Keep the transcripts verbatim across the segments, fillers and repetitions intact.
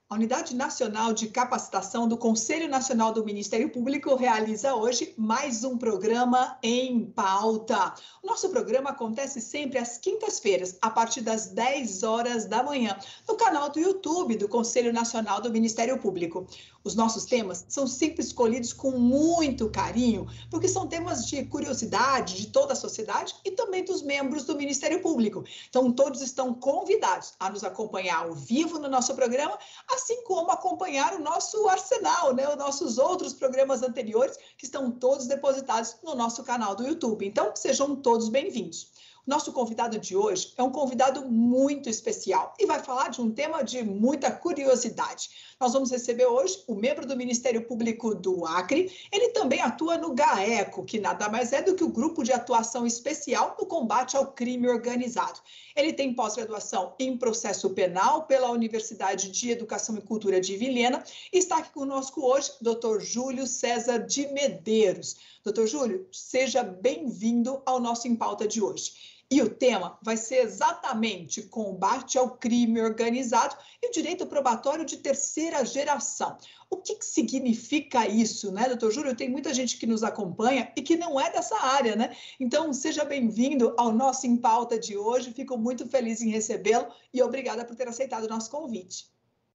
A Unidade Nacional de Capacitação do Conselho Nacional do Ministério Público realiza hoje mais um programa em pauta. O nosso programa acontece sempre às quintas-feiras, a partir das dez horas da manhã, no canal do YouTube do Conselho Nacional do Ministério Público. Os nossos temas são sempre escolhidos com muito carinho, porque são temas de curiosidade de toda a sociedade e também dos membros do Ministério Público. Então, todos estão convidados a nos acompanhar ao vivo no nosso programa, assim como acompanhar o nosso arsenal, né? Os nossos outros programas anteriores, que estão todos depositados no nosso canal do YouTube. Então, sejam todos bem-vindos. Nosso convidado de hoje é um convidado muito especial e vai falar de um tema de muita curiosidade. Nós vamos receber hoje o membro do Ministério Público do Acre. Ele também atua no GAECO, que nada mais é do que o Grupo de Atuação Especial no Combate ao Crime Organizado. Ele tem pós-graduação em Processo Penal pela Universidade de Educação e Cultura de Vilhena e está aqui conosco hoje, doutor Júlio César de Medeiros. doutor Júlio, seja bem-vindo ao nosso Em Pauta de hoje. E o tema vai ser exatamente combate ao crime organizado e o direito probatório de terceira geração. O que, que significa isso, né, doutor Júlio? Tem muita gente que nos acompanha e que não é dessa área, né? Então, seja bem-vindo ao nosso Em Pauta de hoje. Fico muito feliz em recebê-lo e obrigada por ter aceitado o nosso convite.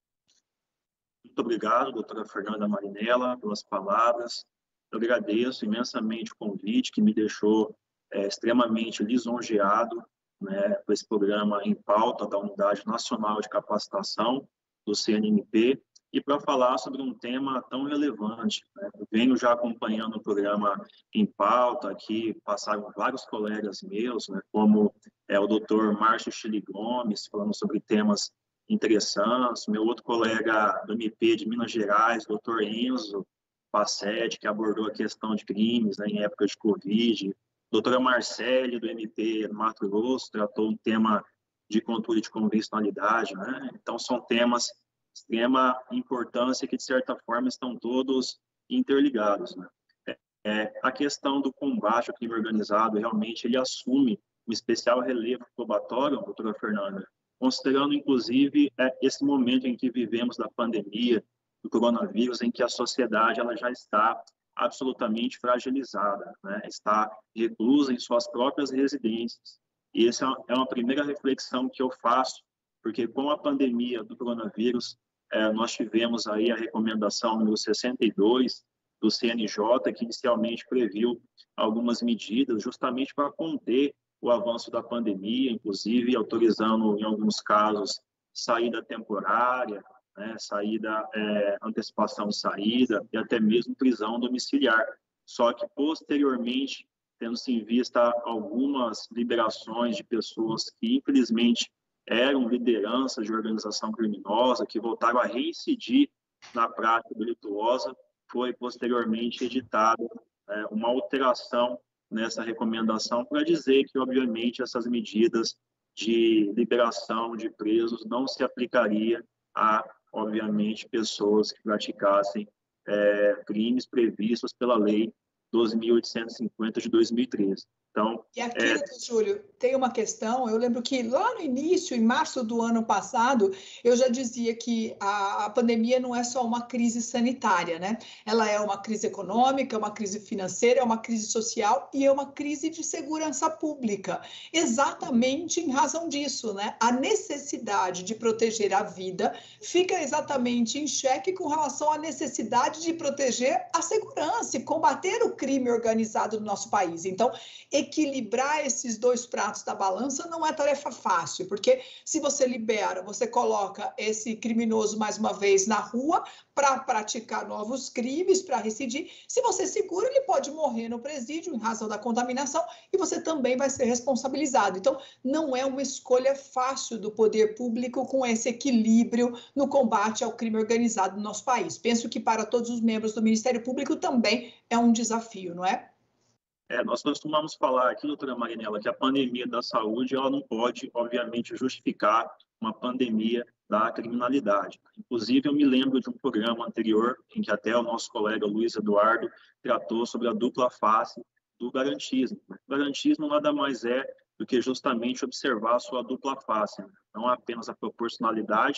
Muito obrigado, doutora Fernanda Marinella, pelas palavras. Eu agradeço imensamente o convite que me deixou É, extremamente lisonjeado, né, por esse programa Em Pauta da Unidade Nacional de Capacitação do C N M P e para falar sobre um tema tão relevante. Né? Eu venho já acompanhando o programa Em Pauta, aqui passaram vários colegas meus, né, como é, o doutor Márcio Chile Gomes, falando sobre temas interessantes, meu outro colega do M P de Minas Gerais, doutor Enzo Passetti, que abordou a questão de crimes, né, em época de Covid, doutora Marcele, do M P do Mato Grosso, tratou um tema de controle de convencionalidade, né? Então, são temas de extrema importância que, de certa forma, estão todos interligados, né? É, a questão do combate ao crime organizado, realmente, ele assume um especial relevo probatório, doutora Fernanda, considerando, inclusive, é, esse momento em que vivemos da pandemia, do coronavírus, em que a sociedade ela já está absolutamente fragilizada, né? Está reclusa em suas próprias residências. E essa é uma primeira reflexão que eu faço, porque com a pandemia do coronavírus, é, nós tivemos aí a recomendação número sessenta e dois do C N J, que inicialmente previu algumas medidas justamente para conter o avanço da pandemia, inclusive autorizando, em alguns casos, saída temporária, né, saída, é, antecipação de saída e até mesmo prisão domiciliar. Só que, posteriormente, tendo-se em vista algumas liberações de pessoas que, infelizmente, eram lideranças de organização criminosa, que voltaram a reincidir na prática delituosa, foi posteriormente editada é, uma alteração nessa recomendação para dizer que, obviamente, essas medidas de liberação de presos não se aplicaria a obviamente, pessoas que praticassem é, crimes previstos pela Lei doze mil oitocentos e cinquenta de dois mil e treze. Então, e aqui, é... Júlio, tem uma questão, eu lembro que lá no início, em março do ano passado, eu já dizia que a, a pandemia não é só uma crise sanitária, né? Ela é uma crise econômica, é uma crise financeira, é uma crise social e é uma crise de segurança pública. Exatamente em razão disso, né? A necessidade de proteger a vida fica exatamente em xeque com relação à necessidade de proteger a segurança e combater o crime organizado no nosso país. Então, equilibrar esses dois pratos da balança não é tarefa fácil, porque se você libera, você coloca esse criminoso mais uma vez na rua para praticar novos crimes, para recidir. Se você segura, ele pode morrer no presídio em razão da contaminação e você também vai ser responsabilizado. Então, não é uma escolha fácil do poder público com esse equilíbrio no combate ao crime organizado no nosso país. Penso que para todos os membros do Ministério Público também é um desafio, não é? É, nós costumamos falar aqui, doutora Marinella, que a pandemia da saúde ela não pode, obviamente, justificar uma pandemia da criminalidade. Inclusive, eu me lembro de um programa anterior, em que até o nosso colega Luiz Eduardo tratou sobre a dupla face do garantismo. O garantismo nada mais é do que justamente observar a sua dupla face, né? Não apenas a proporcionalidade,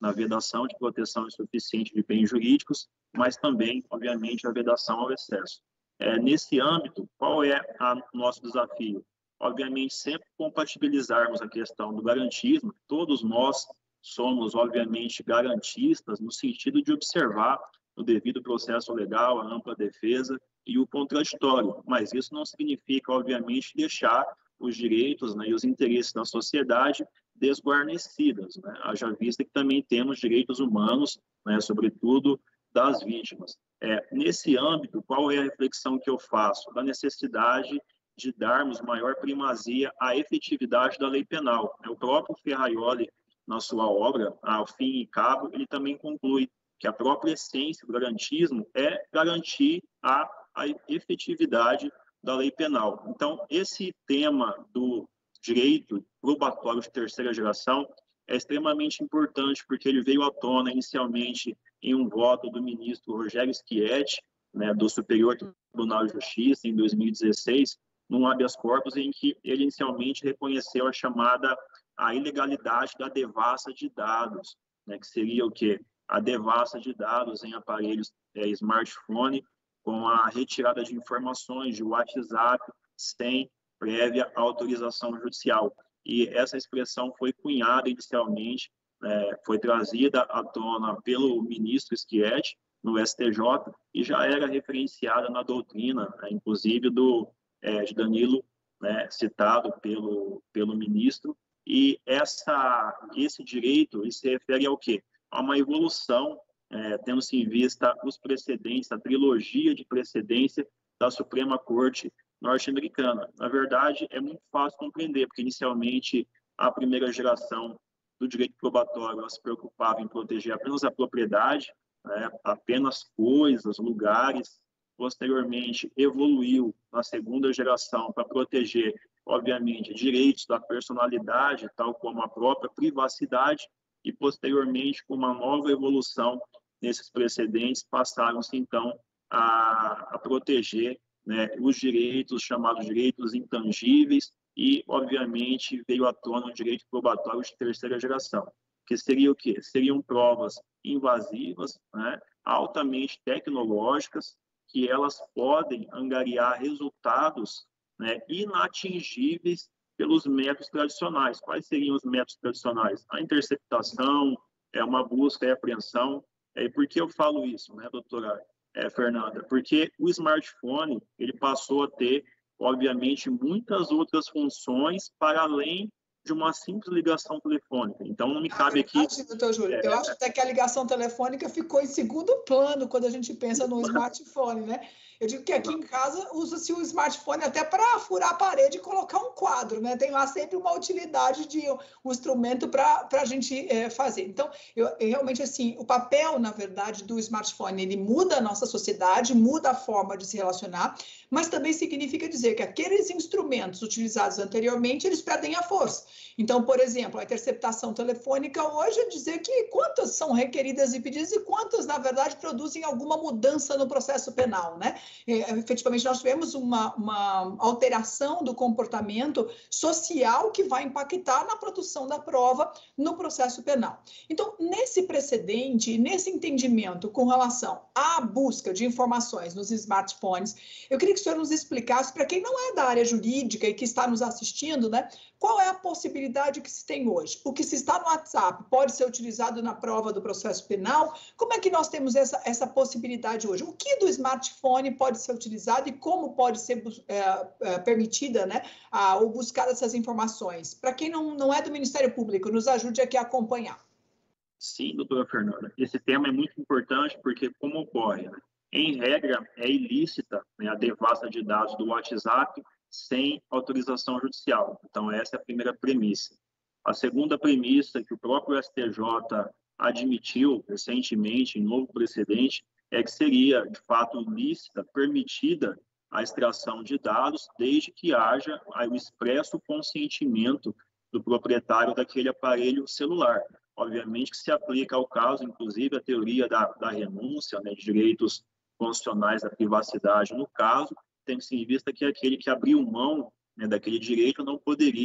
na vedação de proteção insuficiente de bens jurídicos, mas também, obviamente, a vedação ao excesso. É, nesse âmbito, qual é o nosso desafio? Obviamente, sempre compatibilizarmos a questão do garantismo. Todos nós somos, obviamente, garantistas no sentido de observar o devido processo legal, a ampla defesa e o contraditório, mas isso não significa, obviamente, deixar os direitos, né, e os interesses da sociedade desguarnecidas, né? Haja vista que também temos direitos humanos, né, sobretudo das vítimas. É, nesse âmbito, qual é a reflexão que eu faço? Da necessidade de darmos maior primazia à efetividade da lei penal. O próprio Ferraioli, na sua obra, Ao Fim e Cabo, ele também conclui que a própria essência do garantismo é garantir a, a efetividade da lei penal. Então, esse tema do direito probatório de terceira geração é extremamente importante, porque ele veio à tona inicialmente em um voto do ministro Rogério Schietti, né, do Superior Tribunal de Justiça, em dois mil e dezesseis, num habeas corpus em que ele inicialmente reconheceu a chamada a ilegalidade da devassa de dados, né, que seria o quê? A devassa de dados em aparelhos é, smartphone, com a retirada de informações de WhatsApp sem prévia autorização judicial. E essa expressão foi cunhada inicialmente, é, foi trazida à tona pelo ministro Schietti no S T J e já era referenciada na doutrina, né, inclusive do é, de Danilo, né, citado pelo pelo ministro. E essa esse direito ele se refere ao quê? A uma evolução, é, tendo-se em vista os precedentes, a trilogia de precedência da Suprema Corte norte-americana. Na verdade, é muito fácil compreender, porque inicialmente a primeira geração do direito probatório ela se preocupava em proteger apenas a propriedade, né, apenas coisas, lugares. Posteriormente, evoluiu na segunda geração para proteger, obviamente, direitos da personalidade, tal como a própria privacidade, e posteriormente, com uma nova evolução nesses precedentes, passaram-se, então, a, a proteger, né, os direitos, chamados direitos intangíveis, e, obviamente, veio à tona o direito probatório de terceira geração, que seria o quê? Seriam provas invasivas, né, altamente tecnológicas, que elas podem angariar resultados, né, inatingíveis pelos métodos tradicionais. Quais seriam os métodos tradicionais? A interceptação, é uma busca e apreensão. É, por que eu falo isso, né, doutora é, Fernanda? Porque o smartphone ele passou a ter, obviamente, muitas outras funções para além de uma simples ligação telefônica. Então, não me cabe aqui... Verdade, doutor Júlio. É... Eu acho até que a ligação telefônica ficou em segundo plano quando a gente pensa no smartphone, né? Eu digo que aqui em casa usa-se o smartphone até para furar a parede e colocar um quadro, né? Tem lá sempre uma utilidade de um instrumento para a gente é, fazer. Então, eu, eu, realmente, assim, o papel, na verdade, do smartphone, ele muda a nossa sociedade, muda a forma de se relacionar, mas também significa dizer que aqueles instrumentos utilizados anteriormente, eles perdem a força. Então, por exemplo, a interceptação telefônica hoje é dizer que quantas são requeridas e pedidas e quantas, na verdade, produzem alguma mudança no processo penal, né? É, efetivamente, nós tivemos uma, uma alteração do comportamento social que vai impactar na produção da prova no processo penal. Então, nesse precedente, nesse entendimento com relação à busca de informações nos smartphones, eu queria que o senhor nos explicasse, para quem não é da área jurídica e que está nos assistindo, né, qual é a possibilidade que se tem hoje? O que se está no WhatsApp pode ser utilizado na prova do processo penal? Como é que nós temos essa, essa possibilidade hoje? O que do smartphone pode ser utilizado e como pode ser é, é, permitida, né, a, ou buscar essas informações? Para quem não, não é do Ministério Público, nos ajude aqui a acompanhar. Sim, doutora Fernanda. Esse tema é muito importante porque, como ocorre, né? Em regra, é ilícita, né, a devassa de dados do WhatsApp sem autorização judicial. Então, essa é a primeira premissa. A segunda premissa, que o próprio S T J admitiu recentemente, em novo precedente, é que seria, de fato, lícita, permitida a extração de dados, desde que haja o expresso consentimento do proprietário daquele aparelho celular. Obviamente que se aplica ao caso, inclusive, a teoria da, da renúncia, né, de direitos constitucionais da privacidade. No caso, tem-se em vista que aquele que abriu mão, né, daquele direito não poderia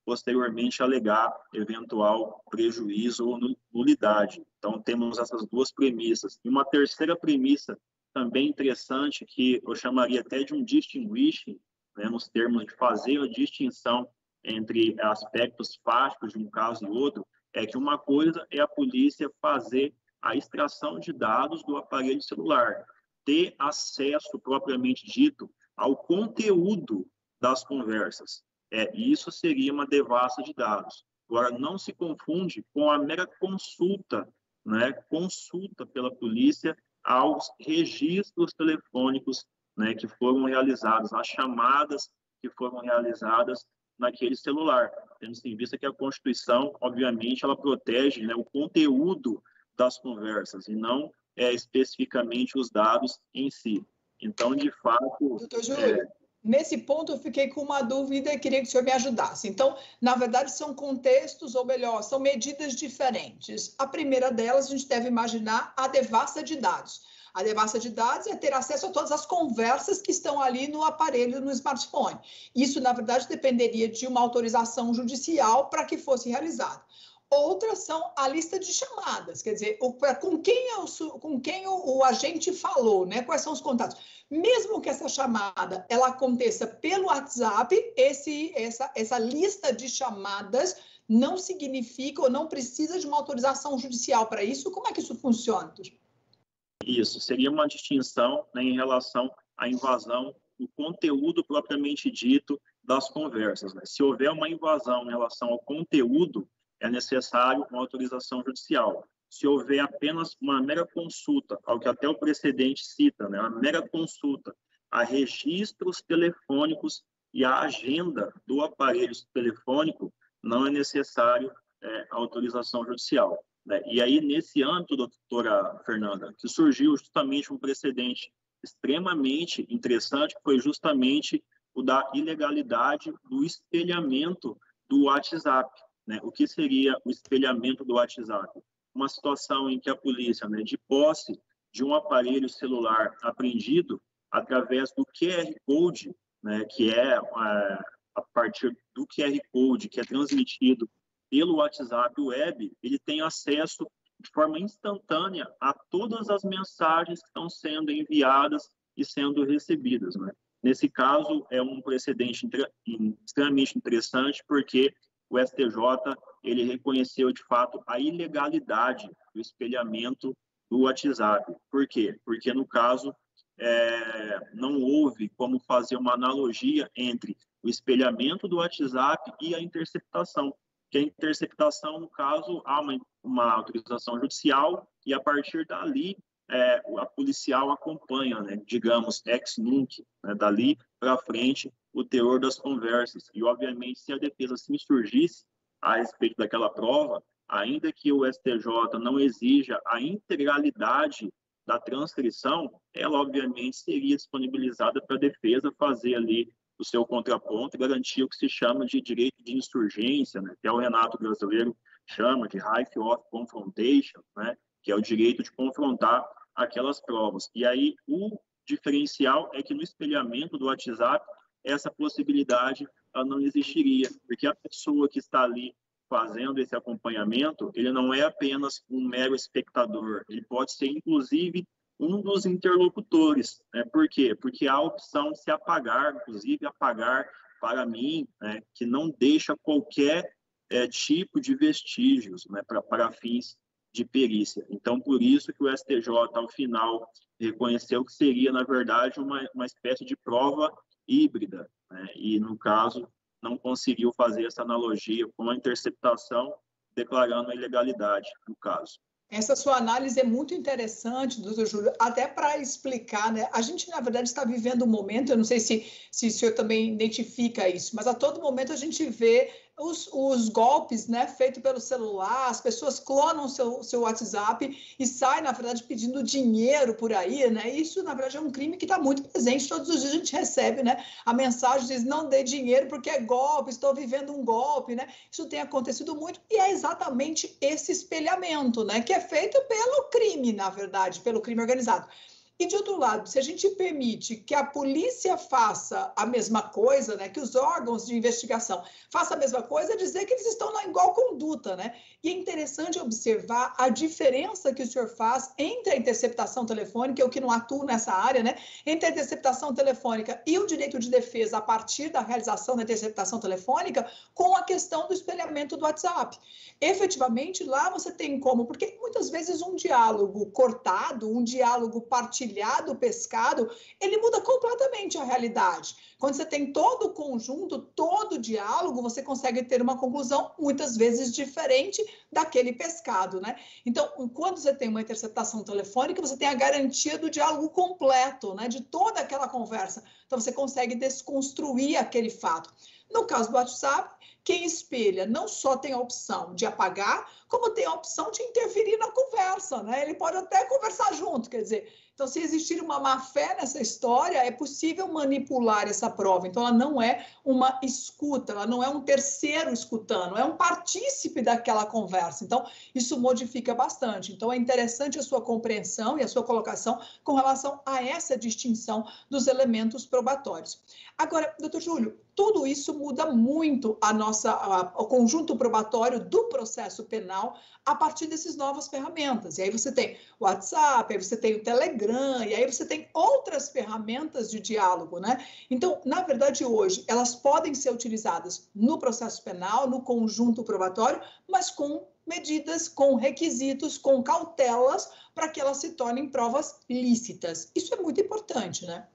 posteriormente alegar eventual prejuízo ou nulidade. Então, temos essas duas premissas. E uma terceira premissa também interessante, que eu chamaria até de um distinguishing, né, nos termos de fazer a distinção entre aspectos fáticos de um caso e outro, é que uma coisa é a polícia fazer a extração de dados do aparelho celular, ter acesso propriamente dito ao conteúdo das conversas. É, isso seria uma devassa de dados. Agora, não se confunde com a mera consulta, né, consulta pela polícia aos registros telefônicos, né, que foram realizados, as chamadas que foram realizadas naquele celular, tendo em vista que a Constituição, obviamente, ela protege, né, o conteúdo das conversas e não é, especificamente os dados em si. Então, de fato... Doutor Júlio, é... nesse ponto eu fiquei com uma dúvida e queria que o senhor me ajudasse. Então, na verdade, são contextos, ou melhor, são medidas diferentes. A primeira delas, a gente deve imaginar a devassa de dados. A devassa de dados é ter acesso a todas as conversas que estão ali no aparelho, no smartphone. Isso, na verdade, dependeria de uma autorização judicial para que fosse realizado. Outras são a lista de chamadas, quer dizer, o, pra, com quem, é o, com quem o, o agente falou, né? Quais são os contatos. Mesmo que essa chamada ela aconteça pelo WhatsApp, esse, essa, essa lista de chamadas não significa ou não precisa de uma autorização judicial para isso. Como é que isso funciona? Isso, seria uma distinção, né, em relação à invasão do conteúdo propriamente dito das conversas, né? Se houver uma invasão em relação ao conteúdo, é necessário uma autorização judicial. Se houver apenas uma mera consulta, ao que até o precedente cita, né, uma mera consulta a registros telefônicos e a agenda do aparelho telefônico, não é necessário é, autorização judicial, né? E aí, nesse âmbito, doutora Fernanda, que surgiu justamente um precedente extremamente interessante, que foi justamente o da ilegalidade do espelhamento do WhatsApp. Né? O que seria o espelhamento do WhatsApp? Uma situação em que a polícia, né, de posse de um aparelho celular apreendido através do Q R Code, né, que é a, a partir do Q R Code que é transmitido pelo WhatsApp Web, ele tem acesso de forma instantânea a todas as mensagens que estão sendo enviadas e sendo recebidas. Né? Nesse caso, é um precedente extremamente interessante, porque o S T J ele reconheceu, de fato, a ilegalidade do espelhamento do WhatsApp. Por quê? Porque, no caso, é, não houve como fazer uma analogia entre o espelhamento do WhatsApp e a interceptação. Que a interceptação, no caso, há uma, uma autorização judicial e, a partir dali, é, a policial acompanha, né, digamos, ex-nunc, né, dali para frente, o teor das conversas. E, obviamente, se a defesa assim surgisse a respeito daquela prova, ainda que o S T J não exija a integralidade da transcrição, ela, obviamente, seria disponibilizada para a defesa fazer ali o seu contraponto e garantir o que se chama de direito de insurgência, né, que é o Renato brasileiro chama de right of confrontation, né, que é o direito de confrontar aquelas provas. E aí, o diferencial é que no espelhamento do WhatsApp, essa possibilidade ela não existiria, porque a pessoa que está ali fazendo esse acompanhamento, ele não é apenas um mero espectador, ele pode ser, inclusive, um dos interlocutores. Né? Por quê? Porque há a opção de se apagar, inclusive apagar para mim, né, que não deixa qualquer é, tipo de vestígios, né, pra, para fins de perícia. Então, por isso que o S T J, ao final, reconheceu que seria, na verdade, uma, uma espécie de prova híbrida, né? E, no caso, não conseguiu fazer essa analogia com a interceptação, declarando a ilegalidade, no caso. Essa sua análise é muito interessante, doutor Júlio, até para explicar, né? A gente, na verdade, está vivendo um momento, eu não sei se, se o senhor também identifica isso, mas a todo momento a gente vê os, os golpes, né, feitos pelo celular, as pessoas clonam o seu, seu WhatsApp e saem, na verdade, pedindo dinheiro por aí, né? Isso, na verdade, é um crime que está muito presente. Todos os dias a gente recebe, né, a mensagem diz, não dê dinheiro porque é golpe, estou vivendo um golpe, né? Isso tem acontecido muito e é exatamente esse espelhamento, né, que é feito pelo crime, na verdade, pelo crime organizado. E, de outro lado, se a gente permite que a polícia faça a mesma coisa, né, que os órgãos de investigação façam a mesma coisa, é dizer que eles estão na igual conduta, né? E é interessante observar a diferença que o senhor faz entre a interceptação telefônica, eu que não atuo nessa área, né, entre a interceptação telefônica e o direito de defesa a partir da realização da interceptação telefônica, com a questão do espelhamento do WhatsApp. Efetivamente, lá você tem como, porque muitas vezes um diálogo cortado, um diálogo partilhado, pescado, ele muda completamente a realidade. Quando você tem todo o conjunto, todo o diálogo, você consegue ter uma conclusão muitas vezes diferente daquele pescado, né? Então, quando você tem uma interceptação telefônica, você tem a garantia do diálogo completo, né? De toda aquela conversa. Então, você consegue desconstruir aquele fato. No caso do WhatsApp, quem espelha não só tem a opção de apagar, como tem a opção de interferir na conversa, né? Ele pode até conversar junto, quer dizer, então, se existir uma má-fé nessa história, é possível manipular essa prova. Então, ela não é uma escuta, ela não é um terceiro escutando, é um partícipe daquela conversa. Então, isso modifica bastante. Então, é interessante a sua compreensão e a sua colocação com relação a essa distinção dos elementos probatórios. Agora, doutor Júlio, tudo isso muda muito a nossa, a, o conjunto probatório do processo penal a partir dessas novas ferramentas. E aí você tem o WhatsApp, aí você tem o Telegram, e aí você tem outras ferramentas de diálogo, né? Então, na verdade, hoje, elas podem ser utilizadas no processo penal, no conjunto probatório, mas com medidas, com requisitos, com cautelas, para que elas se tornem provas lícitas. Isso é muito importante, né?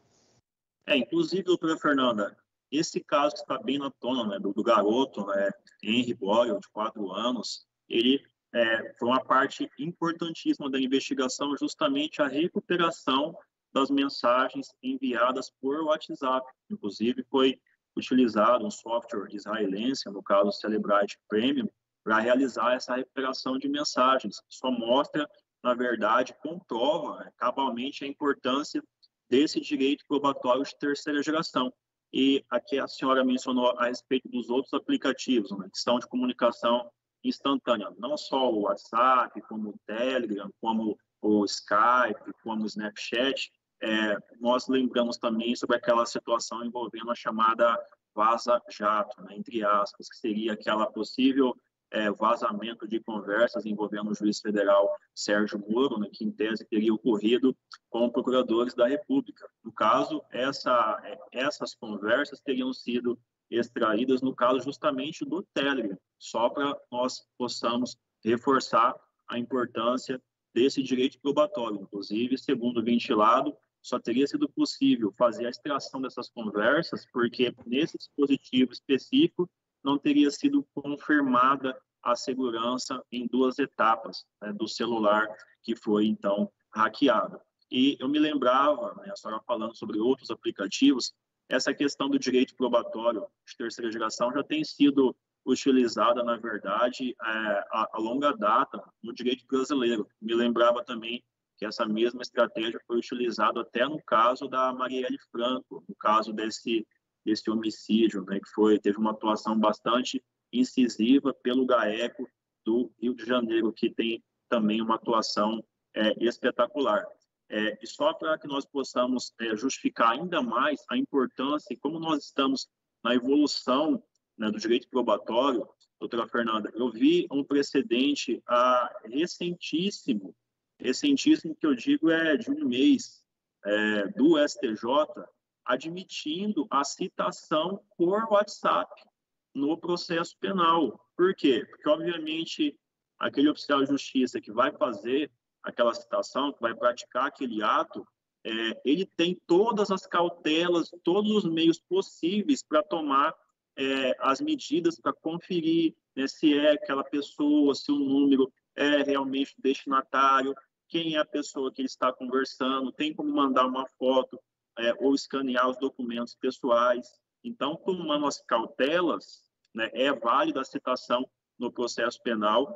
É, inclusive, doutora Fernanda, esse caso que está bem na tona, né, do, do garoto, né, Henry Boyle, de quatro anos, ele é, foi uma parte importantíssima da investigação, justamente a recuperação das mensagens enviadas por WhatsApp. Inclusive, foi utilizado um software israelense, no caso, o Celebrite Premium, para realizar essa recuperação de mensagens. Só mostra, na verdade, comprova, né, cabalmente a importância desse direito probatório de terceira geração. E aqui a senhora mencionou a respeito dos outros aplicativos, né, que são de comunicação instantânea, não só o WhatsApp, como o Telegram, como o Skype, como o Snapchat. É, nós lembramos também sobre aquela situação envolvendo a chamada vaza-jato, né, entre aspas, que seria aquela possível é, vazamento de conversas envolvendo o juiz federal Sérgio Moro, né, que em tese teria ocorrido com procuradores da República. No caso, essa, essas conversas teriam sido extraídas, no caso, justamente do Telegram, só para nós possamos reforçar a importância desse direito probatório. Inclusive, segundo o ventilado, só teria sido possível fazer a extração dessas conversas porque, nesse dispositivo específico, não teria sido confirmada a segurança em duas etapas, né, do celular que foi, então, hackeado. E eu me lembrava, né, a senhora falando sobre outros aplicativos, essa questão do direito probatório de terceira geração já tem sido utilizada, na verdade, é, a, a longa data no direito brasileiro. Me lembrava também que essa mesma estratégia foi utilizada até no caso da Marielle Franco, no caso desse, desse homicídio, né, que foi, teve uma atuação bastante incisiva pelo GAECO do Rio de Janeiro, que tem também uma atuação é, espetacular. É, e só para que nós possamos é, justificar ainda mais a importância e como nós estamos na evolução, né, do direito probatório, doutora Fernanda, eu vi um precedente ah, recentíssimo, recentíssimo que eu digo é de um mês, é, do S T J, admitindo a citação por WhatsApp no processo penal. Por quê? Porque, obviamente, aquele oficial de justiça que vai fazer aquela citação, que vai praticar aquele ato, é, ele tem todas as cautelas, todos os meios possíveis para tomar é, as medidas para conferir, né, se é aquela pessoa, se o número é realmente destinatário, quem é a pessoa que ele está conversando, tem como mandar uma foto é, ou escanear os documentos pessoais. Então, tomando as cautelas, né, é válida a citação no processo penal,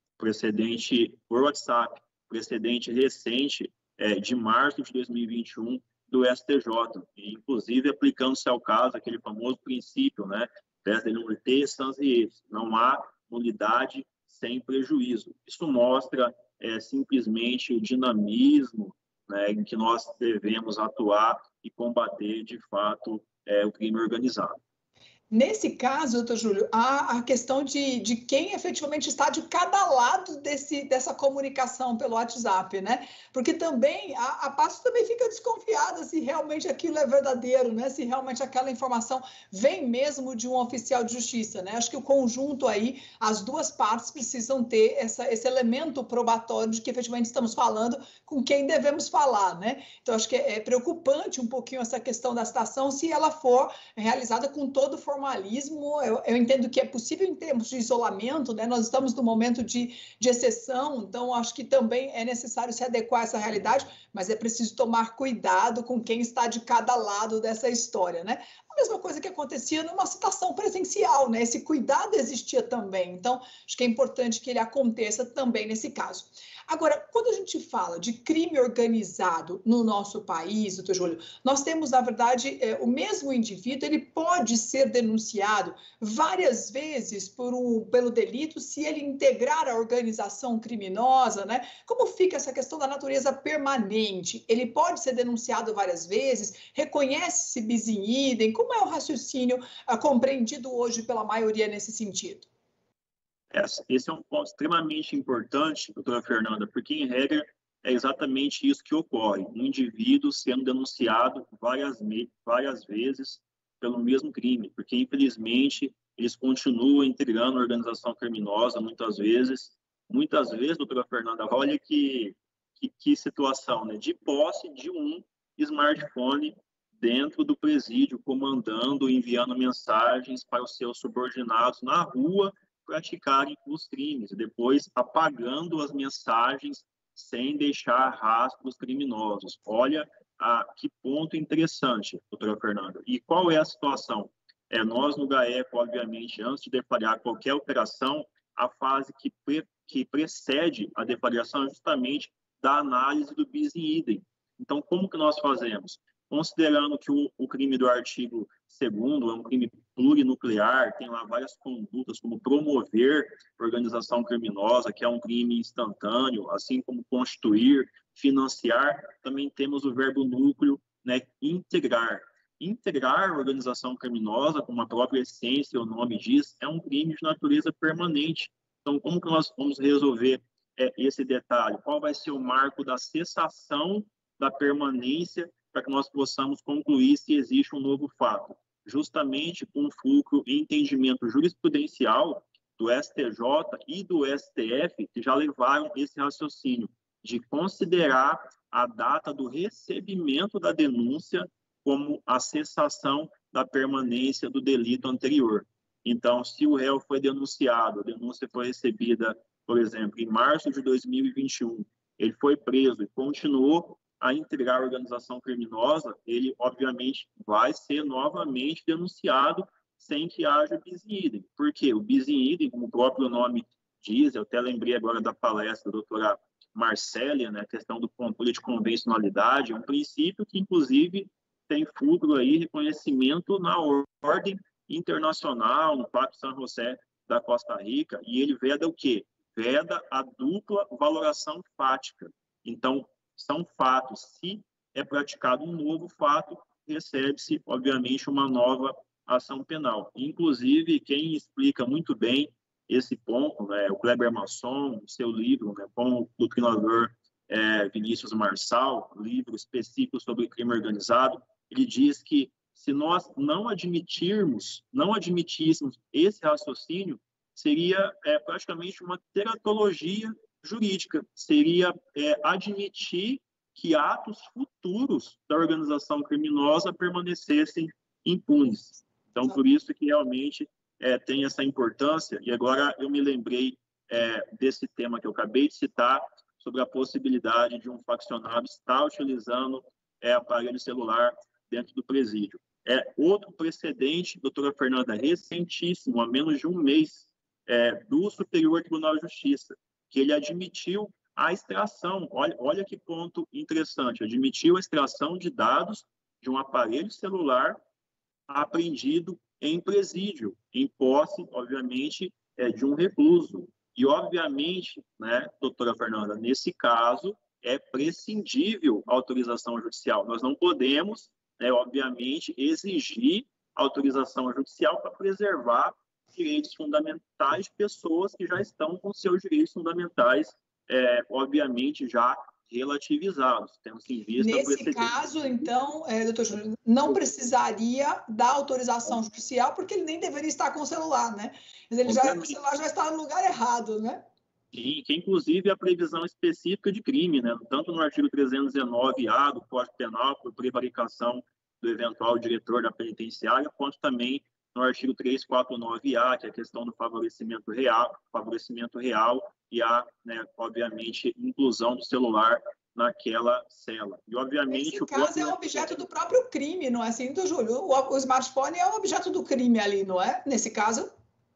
precedente por WhatsApp, precedente recente é, de março de dois mil e vinte e um do S T J, e, inclusive aplicando-se ao caso aquele famoso princípio, né, des nullité sans risque, não há nulidade sem prejuízo. Isso mostra é, simplesmente o dinamismo né, em que nós devemos atuar e combater, de fato, é, o crime organizado. Nesse caso, doutor Júlio, há a questão de, de quem efetivamente está de cada lado desse, dessa comunicação pelo WhatsApp, né? Porque também a, a Pasto também fica desconfiada se realmente aquilo é verdadeiro, né? Se realmente aquela informação vem mesmo de um oficial de justiça, né? Acho que o conjunto aí, as duas partes precisam ter essa, esse elemento probatório de que efetivamente estamos falando com quem devemos falar, né? Então, acho que é, é preocupante um pouquinho essa questão da citação se ela for realizada com todo o formalismo. Eu, eu entendo que é possível em termos de isolamento, né? Nós estamos num momento de, de exceção, então acho que também é necessário se adequar a essa realidade, mas é preciso tomar cuidado com quem está de cada lado dessa história, né? A mesma coisa que acontecia numa citação presencial, né? Esse cuidado existia também, então acho que é importante que ele aconteça também nesse caso. Agora, quando a gente fala de crime organizado no nosso país, doutor Júlio, nós temos, na verdade, é, o mesmo indivíduo, ele pode ser denunciado várias vezes por um, pelo delito se ele integrar a organização criminosa, né? Como fica essa questão da natureza permanente? Ele pode ser denunciado várias vezes? Reconhece-se bis in idem? Como é o raciocínio ah, compreendido hoje pela maioria nesse sentido? Esse é um ponto extremamente importante, doutora Fernanda, porque, em regra, é exatamente isso que ocorre. Um indivíduo sendo denunciado várias, várias vezes pelo mesmo crime, porque, infelizmente, eles continuam integrando a organização criminosa, muitas vezes. Muitas vezes, doutora Fernanda, olha que, que, que situação, né? De posse de um smartphone dentro do presídio, comandando, enviando mensagens para os seus subordinados na rua, praticarem os crimes, depois apagando as mensagens sem deixar rastros criminosos. Olha a, que ponto interessante, doutora Fernanda. E qual é a situação? É, nós, no GAECO, obviamente, antes de deflagar qualquer operação, a fase que, pre, que precede a deflagração é justamente da análise do bis in idem. Então, como que nós fazemos? Considerando que o, o crime do artigo segundo é um crime plurinuclear, tem lá várias condutas, como promover organização criminosa, que é um crime instantâneo, assim como constituir, financiar, também temos o verbo núcleo, né, integrar. Integrar a organização criminosa, como a própria essência, o nome diz, é um crime de natureza permanente. Então, como que nós vamos resolver é, esse detalhe? Qual vai ser o marco da cessação da permanência para que nós possamos concluir se existe um novo fato? Justamente com o fulcro e entendimento jurisprudencial do S T J e do S T F, que já levaram esse raciocínio de considerar a data do recebimento da denúncia como a cessação da permanência do delito anterior. Então, se o réu foi denunciado, a denúncia foi recebida, por exemplo, em março de dois mil e vinte e um, ele foi preso e continuou a integrar a organização criminosa, ele, obviamente, vai ser novamente denunciado sem que haja bis in idem. Por quê? O bis in idem, como o próprio nome diz, eu até lembrei agora da palestra da doutora Marcélia, né, a questão do controle de convencionalidade, é um princípio que, inclusive, tem fulcro aí, reconhecimento na ordem internacional, no Pacto San José da Costa Rica, e ele veda o quê? Veda a dupla valoração fática. Então, são fatos. Se é praticado um novo fato, recebe-se, obviamente, uma nova ação penal. Inclusive, quem explica muito bem esse ponto, né, o Kleber Masson, no seu livro, né, com o doutrinador é, Vinícius Marçal, livro específico sobre crime organizado, ele diz que se nós não admitirmos, não admitíssemos esse raciocínio, seria é, praticamente uma teratologia jurídica, seria é, admitir que atos futuros da organização criminosa permanecessem impunes. Então, por isso que realmente é, tem essa importância, e agora eu me lembrei é, desse tema que eu acabei de citar, sobre a possibilidade de um faccionado estar utilizando é, aparelho celular dentro do presídio. É outro precedente, doutora Fernanda, recentíssimo, há menos de um mês, é, do Superior Tribunal de Justiça, que ele admitiu a extração, olha, olha que ponto interessante, admitiu a extração de dados de um aparelho celular apreendido em presídio, em posse, obviamente, é, de um recluso. E, obviamente, né, doutora Fernanda, nesse caso, é prescindível a autorização judicial. Nós não podemos, né, obviamente, exigir autorização judicial para preservar direitos fundamentais de pessoas que já estão com seus direitos fundamentais, é, obviamente, já relativizados. Temos em vista Nesse caso, então, é, doutor Júlio, não precisaria da autorização judicial, porque ele nem deveria estar com o celular, né? Mas ele já, o celular já está no lugar errado, né? Sim, que inclusive é a previsão específica de crime, né? Tanto no artigo trezentos e dezenove A do Código Penal, por prevaricação do eventual diretor da penitenciária, quanto também no artigo trezentos e quarenta e nove A, que é a questão do favorecimento real, favorecimento real e a, né, obviamente, inclusão do celular naquela cela. E, obviamente, Esse o caso próprio... é objeto do próprio crime, não é assim, doutor Júlio? O, o smartphone é o objeto do crime ali, não é? Nesse caso?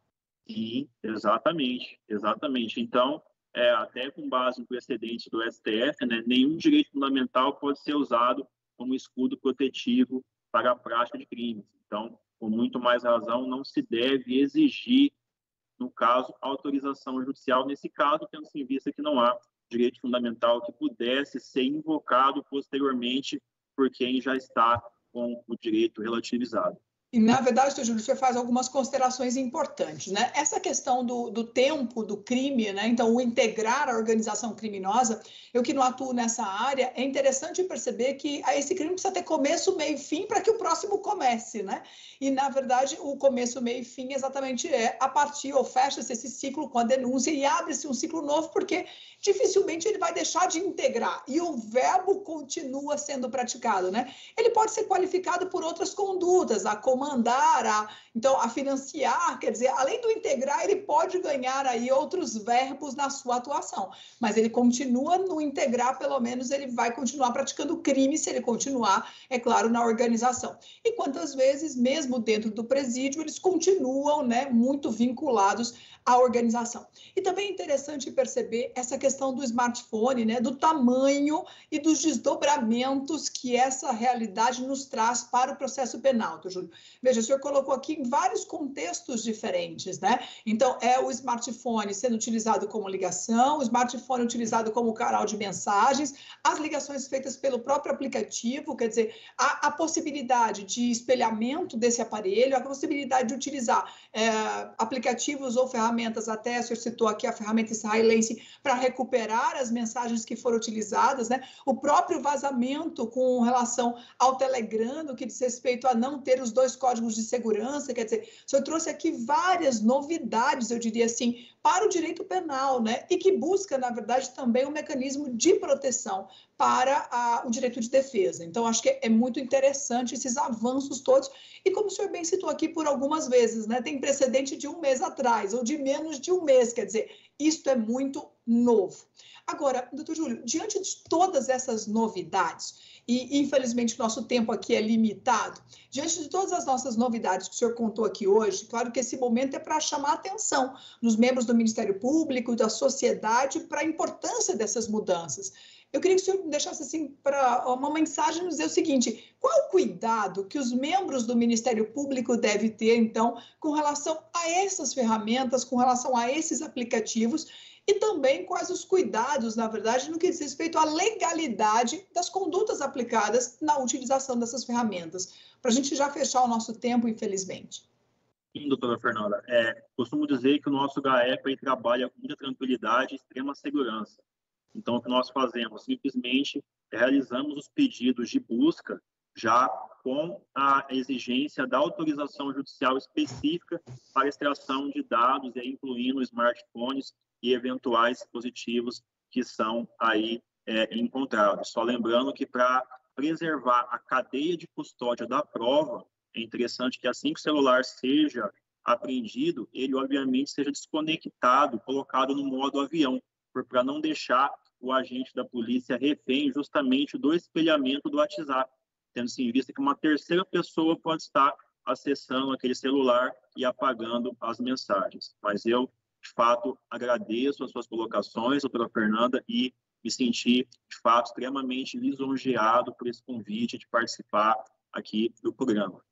Sim, exatamente, exatamente. Então, é, até com base no precedente do S T F, né, nenhum direito fundamental pode ser usado como escudo protetivo para a prática de crimes. Então, com muito mais razão, não se deve exigir, no caso, autorização judicial, nesse caso, tendo-se em vista que não há direito fundamental que pudesse ser invocado posteriormente por quem já está com o direito relativizado. E, na verdade, doutor Júlio, você faz algumas considerações importantes, né? Essa questão do, do tempo do crime, né? Então, o integrar a organização criminosa, eu que não atuo nessa área, é interessante perceber que esse crime precisa ter começo, meio e fim para que o próximo comece, né? E, na verdade, o começo, meio e fim exatamente é a partir ou fecha-se esse ciclo com a denúncia e abre-se um ciclo novo, porque dificilmente ele vai deixar de integrar e o verbo continua sendo praticado, né? Ele pode ser qualificado por outras condutas, a comandar, a, então, a financiar, quer dizer, além do integrar, ele pode ganhar aí outros verbos na sua atuação, mas ele continua no integrar, pelo menos ele vai continuar praticando crime se ele continuar, é claro, na organização. E quantas vezes, mesmo dentro do presídio, eles continuam, né, muito vinculados à organização. E também é interessante perceber essa questão do smartphone, né, do tamanho e dos desdobramentos que essa realidade nos traz para o processo penal, doutor Júlio. Veja, o senhor colocou aqui em vários contextos diferentes, né? Então, é o smartphone sendo utilizado como ligação, o smartphone utilizado como canal de mensagens, as ligações feitas pelo próprio aplicativo, quer dizer, a, a possibilidade de espelhamento desse aparelho, a possibilidade de utilizar é, aplicativos ou ferramentas, até o senhor citou aqui a ferramenta israelense, para recuperar as mensagens que foram utilizadas, né? O próprio vazamento com relação ao Telegram, no que diz respeito a não ter os dois códigos de segurança, quer dizer, o senhor trouxe aqui várias novidades, eu diria assim, para o direito penal, né? E que busca, na verdade, também um mecanismo de proteção para a, o direito de defesa. Então, acho que é muito interessante esses avanços todos. E como o senhor bem citou aqui por algumas vezes, né? Tem precedente de um mês atrás, ou de menos de um mês, quer dizer, isto é muito novo. Agora, doutor Júlio, diante de todas essas novidades, e infelizmente o nosso tempo aqui é limitado, diante de todas as nossas novidades que o senhor contou aqui hoje, claro que esse momento é para chamar a atenção dos membros do Ministério Público, da sociedade, para a importância dessas mudanças. Eu queria que o senhor deixasse assim para uma mensagem nos dizer o seguinte: qual o cuidado que os membros do Ministério Público devem ter, então, com relação a essas ferramentas, com relação a esses aplicativos, e também quais os cuidados, na verdade, no que diz respeito à legalidade das condutas aplicadas na utilização dessas ferramentas? Para a gente já fechar o nosso tempo, infelizmente. Sim, doutora Fernanda. É, costumo dizer que o nosso GAECO aí trabalha com muita tranquilidade e extrema segurança. Então, o que nós fazemos? Simplesmente realizamos os pedidos de busca já com a exigência da autorização judicial específica para extração de dados, incluindo smartphones e eventuais dispositivos que são aí é, encontrados. Só lembrando que para preservar a cadeia de custódia da prova, é interessante que assim que o celular seja apreendido, ele obviamente seja desconectado, colocado no modo avião, para não deixar o agente da polícia refém justamente do espelhamento do WhatsApp, tendo-se em vista que uma terceira pessoa pode estar acessando aquele celular e apagando as mensagens. Mas eu, de fato, agradeço as suas colocações, doutora Fernanda, e me senti, de fato, extremamente lisonjeado por esse convite de participar aqui do programa.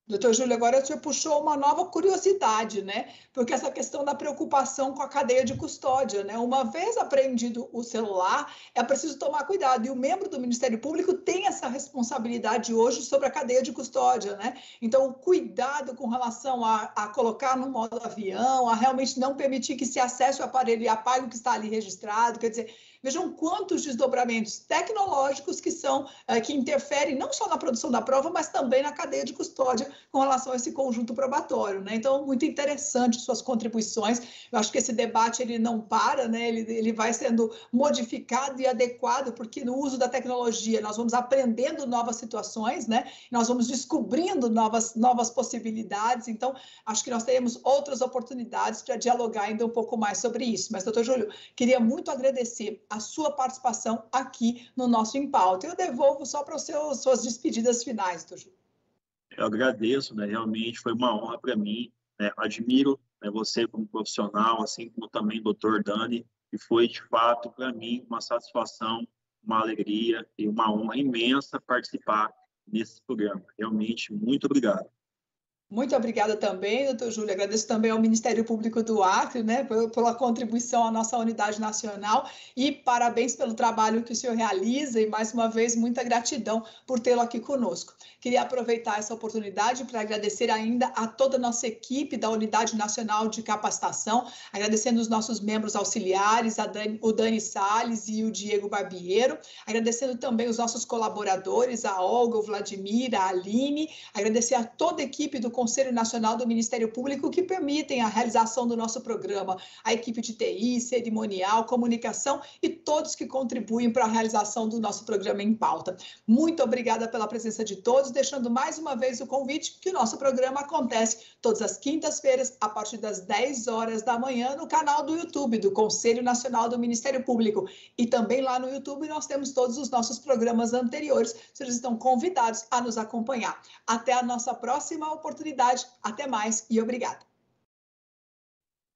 Doutor Júlio, agora você puxou uma nova curiosidade, né? Porque essa questão da preocupação com a cadeia de custódia, né? Uma vez apreendido o celular, é preciso tomar cuidado. E o membro do Ministério Público tem essa responsabilidade hoje sobre a cadeia de custódia, né? Então, cuidado com relação a, a colocar no modo avião, a realmente não permitir que se acesse o aparelho e apague o que está ali registrado. Quer dizer, vejam quantos desdobramentos tecnológicos que são, é, que interferem não só na produção da prova, mas também na cadeia de custódia com relação a esse conjunto probatório, né? Então, muito interessante suas contribuições. Eu acho que esse debate ele não para, né? Ele, ele vai sendo modificado e adequado, porque no uso da tecnologia nós vamos aprendendo novas situações, né? Nós vamos descobrindo novas, novas possibilidades. Então, acho que nós teremos outras oportunidades para dialogar ainda um pouco mais sobre isso. Mas, doutor Júlio, queria muito agradecer a sua participação aqui no nosso Em Pauta. Eu devolvo só para as suas despedidas finais, doutor Júlio. Eu agradeço, né? Realmente foi uma honra para mim, né? Admiro, né, você como profissional, assim como também o doutor Dani, e foi, de fato, para mim, uma satisfação, uma alegria e uma honra imensa participar nesse programa. Realmente, muito obrigado. Muito obrigada também, doutor Júlio. Agradeço também ao Ministério Público do Acre, né, pela contribuição à nossa unidade nacional e parabéns pelo trabalho que o senhor realiza e, mais uma vez, muita gratidão por tê-lo aqui conosco. Queria aproveitar essa oportunidade para agradecer ainda a toda a nossa equipe da Unidade Nacional de Capacitação, agradecendo os nossos membros auxiliares, a Dani, o Dani Salles e o Diego Barbiero, agradecendo também os nossos colaboradores, a Olga, o Vladimir, a Aline, agradecer a toda a equipe do Conselho Nacional do Ministério Público que permitem a realização do nosso programa, a equipe de T I, cerimonial, comunicação e todos que contribuem para a realização do nosso programa Em Pauta. Muito obrigada pela presença de todos, deixando mais uma vez o convite que o nosso programa acontece todas as quintas-feiras, a partir das dez horas da manhã, no canal do YouTube do Conselho Nacional do Ministério Público. E também lá no YouTube nós temos todos os nossos programas anteriores, vocês estão convidados a nos acompanhar. Até a nossa próxima oportunidade. Até mais e obrigada.